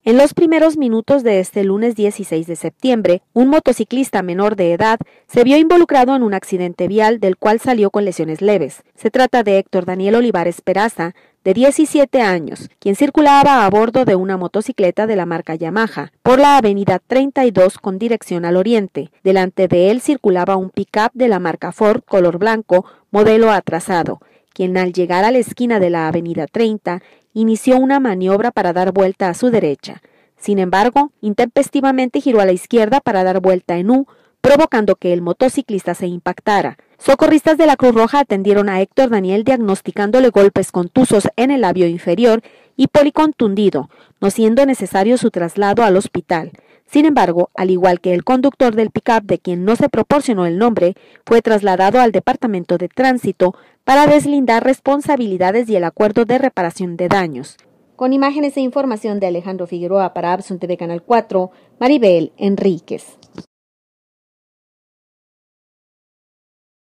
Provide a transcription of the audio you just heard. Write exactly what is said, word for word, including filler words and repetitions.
En los primeros minutos de este lunes dieciséis de septiembre, un motociclista menor de edad se vio involucrado en un accidente vial del cual salió con lesiones leves. Se trata de Héctor Daniel Olivares Peraza, de diecisiete años, quien circulaba a bordo de una motocicleta de la marca Yamaha por la avenida treinta y dos con dirección al oriente. Delante de él circulaba un pick-up de la marca Ford color blanco, modelo atrasado, quien al llegar a la esquina de la avenida treinta inició una maniobra para dar vuelta a su derecha. Sin embargo, intempestivamente giró a la izquierda para dar vuelta en U, provocando que el motociclista se impactara. Socorristas de la Cruz Roja atendieron a Héctor Daniel diagnosticándole golpes contusos en el labio inferior y policontundido, no siendo necesario su traslado al hospital. Sin embargo, al igual que el conductor del pick-up, de quien no se proporcionó el nombre, fue trasladado al Departamento de Tránsito para deslindar responsabilidades y el acuerdo de reparación de daños. Con imágenes e información de Alejandro Figueroa para Absun T V Canal cuatro, Maribel Enríquez.